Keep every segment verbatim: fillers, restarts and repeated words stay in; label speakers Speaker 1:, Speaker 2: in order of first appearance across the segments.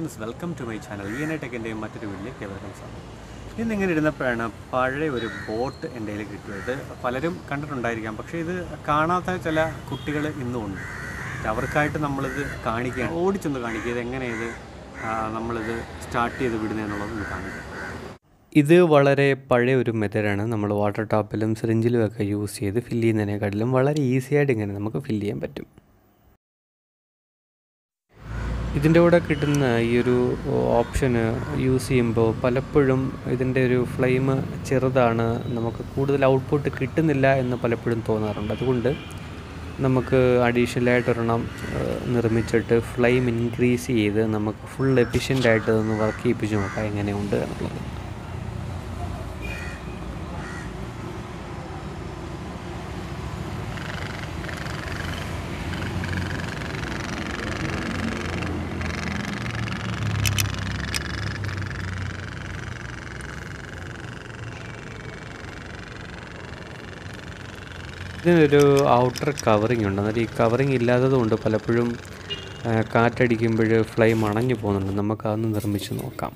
Speaker 1: Friends, welcome to my channel. V N I ടെക്കിൻ്റെയും മറ്റൊരു വീട്ടിലേക്ക് ഏവർക്കും സ്വാഗതം. ഇന്ന് ഇങ്ങനെ ഇരുന്നപ്പോഴാണ് പഴയ ഒരു ബോട്ട് എൻ്റെ കയ്യിൽ കിട്ടിയത്. പലരും കണ്ടിട്ടുണ്ടായിരിക്കാം, പക്ഷേ ഇത് കാണാത്ത ചില കുട്ടികൾ ഇന്നും ഉണ്ട്. അവർക്കായിട്ട് നമ്മളിത് കാണിക്കുകയാണ്, ഓടിച്ചൊന്ന് കാണിക്കുക, ഇത് എങ്ങനെ ഇത് നമ്മളിത് സ്റ്റാർട്ട് ചെയ്ത് വിടുന്നതെന്നുള്ളതൊന്ന് കാണിക്കുക. ഇത് വളരെ പഴയ ഒരു മെത്തേഡാണ്. നമ്മൾ വാട്ടർ ടാപ്പിലും സിറിഞ്ചിലും ഒക്കെ യൂസ് ചെയ്ത് ഫില്ല് ചെയ്യുന്നതിനെക്കാട്ടിലും വളരെ ഈസി ആയിട്ട് ഇങ്ങനെ നമുക്ക് ഫില്ല് ചെയ്യാൻ പറ്റും. ഇതിൻ്റെ കൂടെ കിട്ടുന്ന ഈ ഒരു ഓപ്ഷന് യൂസ് ചെയ്യുമ്പോൾ പലപ്പോഴും ഇതിൻ്റെ ഒരു ഫ്ലെയിം ചെറുതാണ്, നമുക്ക് കൂടുതൽ ഔട്ട്പുട്ട് കിട്ടുന്നില്ല എന്ന് പലപ്പോഴും തോന്നാറുണ്ട്. അതുകൊണ്ട് നമുക്ക് അഡീഷണലായിട്ട് ഒരെണ്ണം നിർമ്മിച്ചിട്ട് ഫ്ലെയിം ഇൻക്രീസ് ചെയ്ത് നമുക്ക് ഫുൾ എഫിഷ്യൻ്റായിട്ട് ഒന്ന് വർക്ക് ചെയ്യിപ്പിച്ച് നോക്കാം എങ്ങനെയുണ്ട് എന്നുള്ളത്. ഇതിനൊരു ഔട്ടർ കവറിങ് ഉണ്ട്. എന്നാൽ ഈ കവറിങ് ഇല്ലാത്തതുകൊണ്ട് പലപ്പോഴും കാറ്റടിക്കുമ്പോൾ ഫ്ലെയിം അണഞ്ഞു പോകുന്നുണ്ട്. നമുക്കതൊന്ന് നിർമ്മിച്ച് നോക്കാം.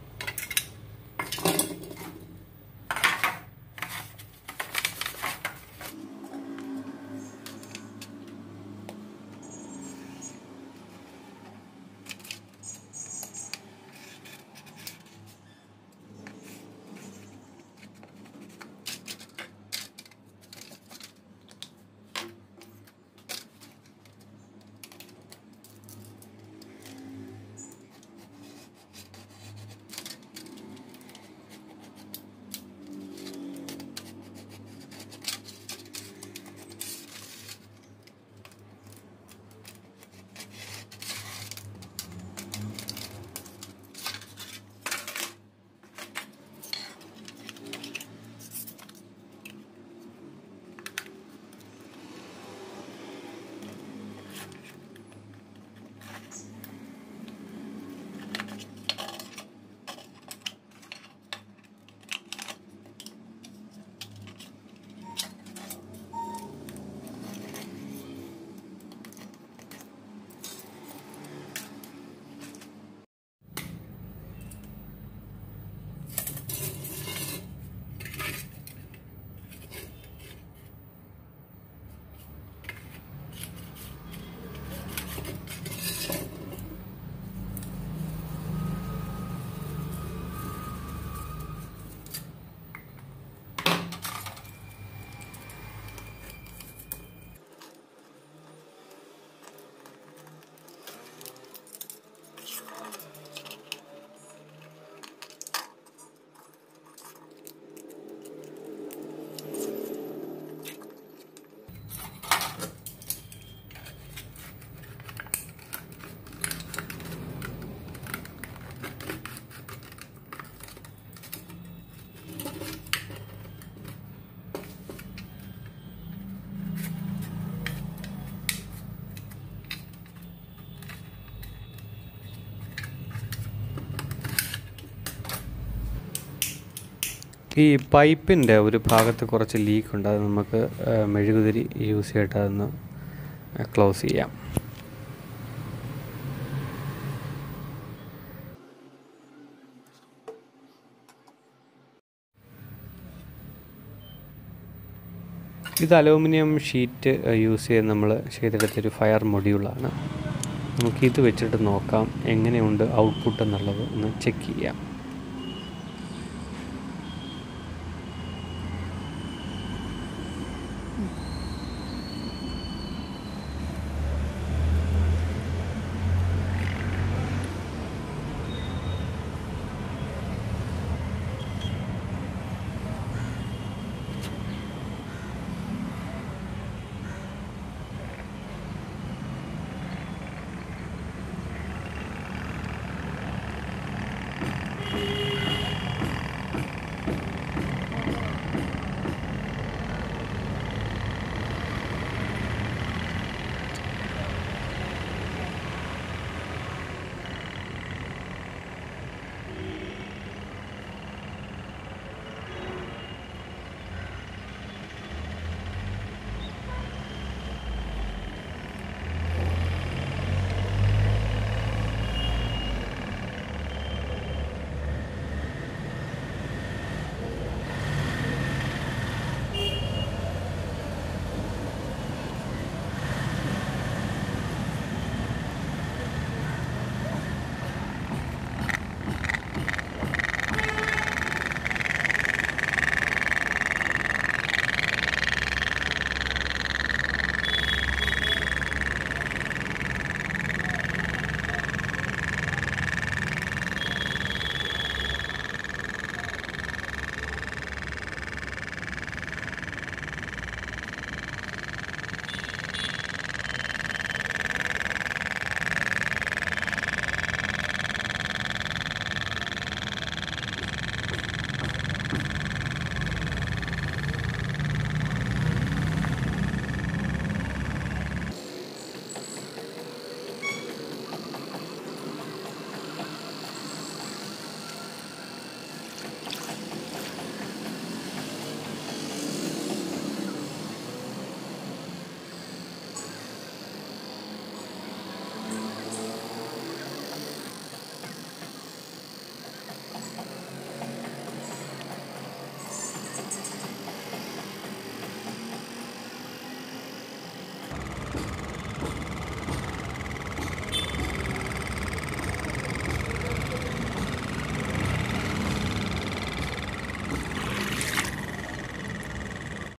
Speaker 1: ഈ പൈപ്പിൻ്റെ ഒരു ഭാഗത്ത് കുറച്ച് ലീക്കുണ്ട്. അത് നമുക്ക് മെഴുകുതിരി യൂസ് ചെയ്തിട്ട് അതൊന്ന് ക്ലോസ് ചെയ്യാം. ഇത് അലൂമിനിയം ഷീറ്റ് യൂസ് ചെയ്ത് നമ്മൾ ചെയ്തെടുത്തൊരു ഫയർ മൊഡ്യൂളാണ്. നമുക്കിത് വെച്ചിട്ട് നോക്കാം എങ്ങനെയുണ്ട് ഔട്ട്പുട്ട് എന്നുള്ളത് ഒന്ന് ചെക്ക് ചെയ്യാം.